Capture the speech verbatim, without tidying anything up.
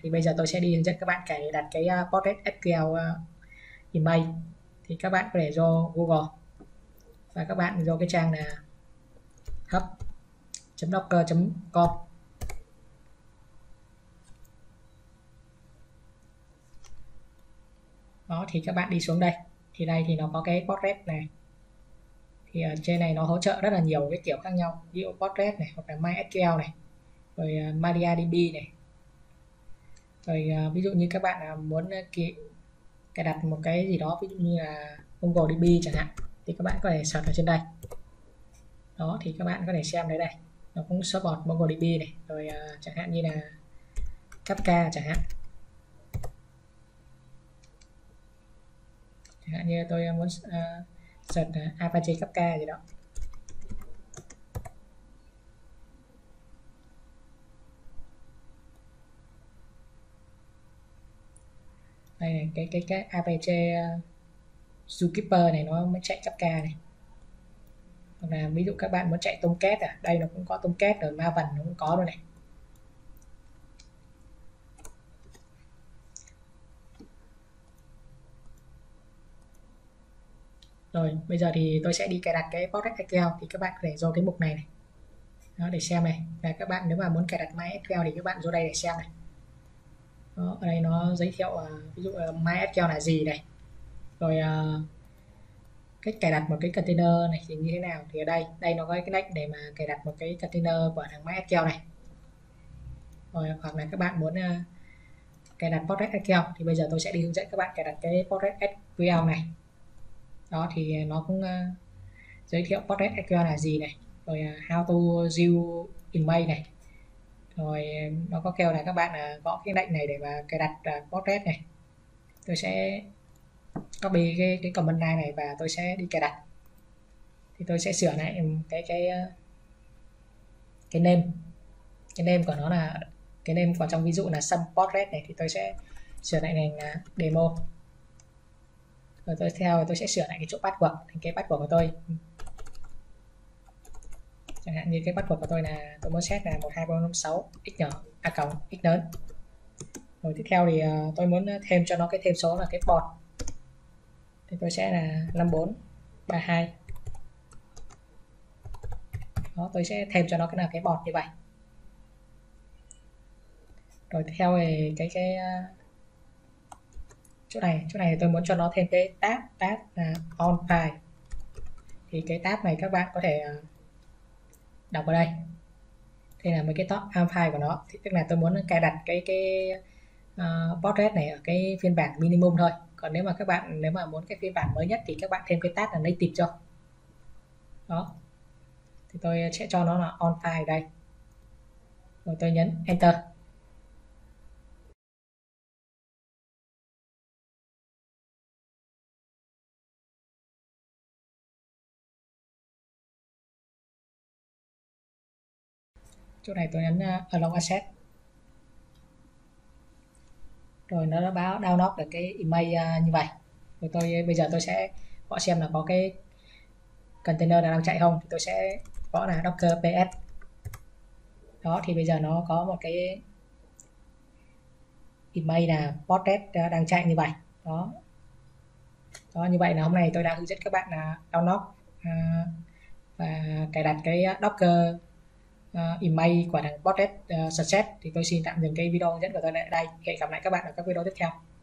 Thì bây giờ tôi sẽ đi hướng dẫn các bạn cài đặt cái uh, PostgreSQL uh, email. Thì các bạn có thể vô Google và các bạn vô cái trang là hub chấm docker chấm com. Đó, thì các bạn đi xuống đây thì đây thì nó có cái Postgres này, thì ở trên này nó hỗ trợ rất là nhiều cái kiểu khác nhau, ví dụ Postgres này hoặc là MySQL này, rồi uh, MariaDB này, rồi uh, ví dụ như các bạn uh, muốn uh, ký, cài đặt một cái gì đó ví dụ như là MongoDB chẳng hạn, thì các bạn có thể search ở trên đây. Đó, thì các bạn có thể xem đấy, đây nó cũng support MongoDB này, rồi uh, chẳng hạn như là Kafka chẳng hạn. Chẳng hạn như tôi muốn uh, search uh, Apache Kafka gì đó. Đây này, cái cái cái Apache uh, Zookeeper này nó mới chạy Kafka này. Hoặc là ví dụ các bạn muốn chạy Tomcat, à đây nó cũng có Tomcat, rồi Maven nó cũng có rồi này. Rồi bây giờ thì tôi sẽ đi cài đặt cái PostgreSQL, thì các bạn có thể vô cái mục này này. Đó, để xem này, và các bạn nếu mà muốn cài đặt MySQL thì các bạn vô đây để xem này. Đó, ở đây nó giới thiệu uh, ví dụ uh, MySQL là gì này, rồi uh, cách cài đặt một cái container này thì như thế nào. Thì ở đây đây nó có cái link để mà cài đặt một cái container của thằng MySQL này. Rồi hoặc là các bạn muốn uh, cài đặt PostgreSQL thì bây giờ tôi sẽ đi hướng dẫn các bạn cài đặt cái PostgreSQL này. Đó, thì nó cũng uh, giới thiệu PostgreSQL là gì này, rồi uh, how to use email này, rồi nó có kêu là các bạn uh, gõ cái lệnh này để mà cài đặt uh, Postgres này. Tôi sẽ copy cái cái command line này và tôi sẽ đi cài đặt. Thì tôi sẽ sửa lại cái cái cái name cái name của nó là cái name của trong ví dụ là sum Postgres này, thì tôi sẽ sửa lại thành demo. Rồi tôi theo tôi sẽ sửa lại cái chỗ password thành cái password của tôi, chẳng hạn như cái password của tôi là tôi muốn set là một hai ba năm sáu x nhỏ a cộng x lớn. Rồi tiếp theo thì uh, tôi muốn thêm cho nó cái thêm số là cái port, thì tôi sẽ là năm bốn ba hai. Đó, tôi sẽ thêm cho nó cái là cái port như vậy. Rồi tiếp theo thì cái cái uh, chỗ này chỗ này tôi muốn cho nó thêm cái tab tab là on file, thì cái tab này các bạn có thể uh, đọc ở đây. Đây là mấy cái top on file của nó, thì tức là tôi muốn cài đặt cái cái uh, Postgres này ở cái phiên bản minimum thôi. Còn nếu mà các bạn nếu mà muốn cái phiên bản mới nhất thì các bạn thêm cái tab là native cho. Đó, thì tôi sẽ cho nó là on file đây, rồi tôi nhấn enter. Chỗ này tôi nhấn uh, allow access, rồi nó đã báo download được cái email uh, như vậy. Rồi tôi bây giờ tôi sẽ gõ xem là có cái container nào đang chạy không, thì tôi sẽ gõ là docker ps. Đó, thì bây giờ nó có một cái email là Postgres đang chạy như vậy. Đó, đó như vậy là hôm nay tôi đã hướng dẫn các bạn là download uh, và cài đặt cái docker uh, email của thằng Postgres uh, Success. Thì tôi xin tạm dừng cái video hướng dẫn của tôi lại đây. Hẹn gặp lại các bạn ở các video tiếp theo.